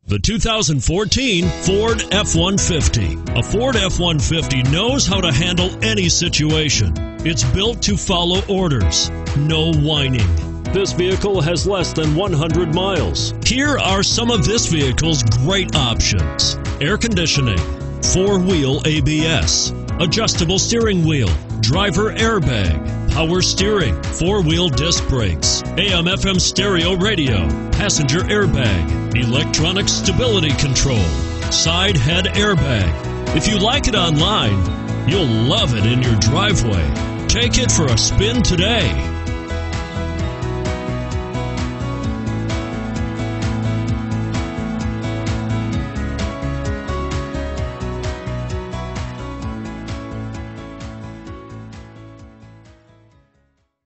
The 2014 Ford F-150. A Ford F-150 knows how to handle any situation. It's built to follow orders, no whining. This vehicle has less than 100 miles. Here are some of this vehicle's great options: air conditioning, four-wheel ABS, adjustable steering wheel, driver airbag, power steering, four-wheel disc brakes, AM/FM stereo radio, passenger airbag, electronic stability control, side head airbag. If you like it online, you'll love it in your driveway. Take it for a spin today.